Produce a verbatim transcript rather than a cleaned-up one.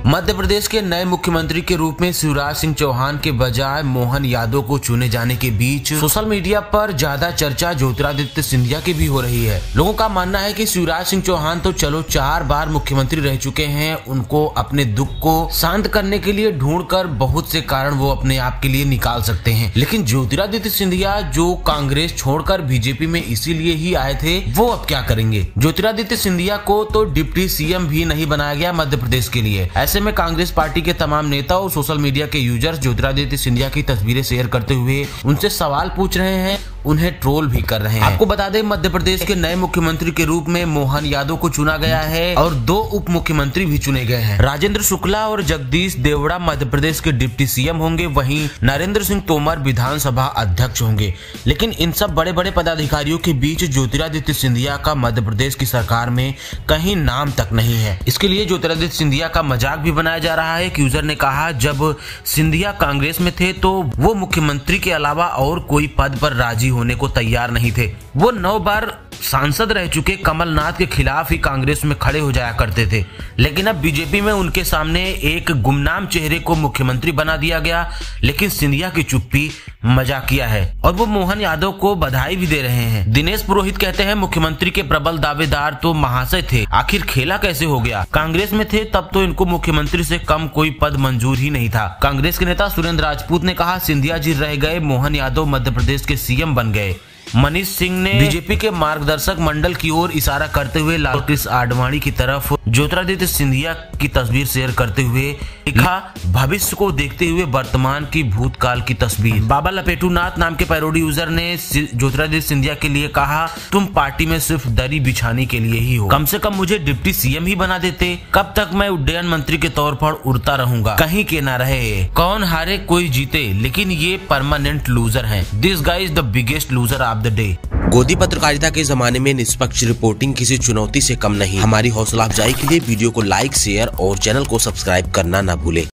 मध्य प्रदेश के नए मुख्यमंत्री के रूप में शिवराज सिंह चौहान के बजाय मोहन यादव को चुने जाने के बीच सोशल मीडिया पर ज्यादा चर्चा ज्योतिरादित्य सिंधिया की भी हो रही है। लोगों का मानना है कि शिवराज सिंह चौहान तो चलो चार बार मुख्यमंत्री रह चुके हैं, उनको अपने दुख को शांत करने के लिए ढूंढकर बहुत से कारण वो अपने आप के लिए निकाल सकते हैं, लेकिन ज्योतिरादित्य सिंधिया जो कांग्रेस छोड़कर बीजेपी में इसीलिए ही आए थे, वो अब क्या करेंगे। ज्योतिरादित्य सिंधिया को तो डिप्टी सीएम भी नहीं बनाया गया मध्य प्रदेश के लिए। ऐसे में कांग्रेस पार्टी के तमाम नेता और सोशल मीडिया के यूजर्स ज्योतिरादित्य सिंधिया की तस्वीरें शेयर करते हुए उनसे सवाल पूछ रहे हैं, उन्हें ट्रोल भी कर रहे हैं। आपको बता दें, मध्य प्रदेश के नए मुख्यमंत्री के रूप में मोहन यादव को चुना गया है और दो उप मुख्यमंत्री भी चुने गए हैं। राजेंद्र शुक्ला और जगदीश देवड़ा मध्य प्रदेश के डिप्टी सीएम होंगे, वहीं नरेंद्र सिंह तोमर विधानसभा अध्यक्ष होंगे। लेकिन इन सब बड़े बड़े पदाधिकारियों के बीच ज्योतिरादित्य सिंधिया का मध्य प्रदेश की सरकार में कहीं नाम तक नहीं है। इसके लिए ज्योतिरादित्य सिंधिया का मजाक भी बनाया जा रहा है। यूजर ने कहा, जब सिंधिया कांग्रेस में थे तो वो मुख्यमंत्री के अलावा और कोई पद पर राजी होने को तैयार नहीं थे। वो नौ बार सांसद रह चुके कमलनाथ के खिलाफ ही कांग्रेस में खड़े हो जाया करते थे, लेकिन अब बीजेपी में उनके सामने एक गुमनाम चेहरे को मुख्यमंत्री बना दिया गया। लेकिन सिंधिया की चुप्पी मजाकिया है और वो मोहन यादव को बधाई भी दे रहे हैं। दिनेश पुरोहित कहते हैं, मुख्यमंत्री के प्रबल दावेदार तो महाशय थे, आखिर खेला कैसे हो गया। कांग्रेस में थे तब तो इनको मुख्यमंत्री से कम कोई पद मंजूर ही नहीं था। कांग्रेस के नेता सुरेंद्र राजपूत ने कहा, सिंधिया जी रह गए, मोहन यादव मध्य प्रदेश के सीएम बन गए। मनीष सिंह ने बीजेपी के मार्गदर्शक मंडल की ओर इशारा करते हुए लालकृष्ण आडवाणी की तरफ ज्योतिरादित्य सिंधिया की तस्वीर शेयर करते हुए लिखा, भविष्य को देखते हुए वर्तमान की भूतकाल की तस्वीर। बाबा लपेटू नाथ नाम के पैरोडी यूजर ने ज्योतिरादित्य सिंधिया के लिए कहा, तुम पार्टी में सिर्फ दरी बिछाने के लिए ही हो, कम से कम मुझे डिप्टी सीएम ही बना देते। कब तक मैं उड्डयन मंत्री के तौर पर उड़ता रहूंगा, कहीं के ना रहे। कौन हारे कोई जीते, लेकिन ये परमानेंट लूजर हैं। This guy is the biggest loser of the day. गोदी पत्रकारिता के जमाने में निष्पक्ष रिपोर्टिंग किसी चुनौती से कम नहीं। हमारी हौसला अफजाई के लिए वीडियो को लाइक, शेयर और चैनल को सब्सक्राइब करना ना भूले।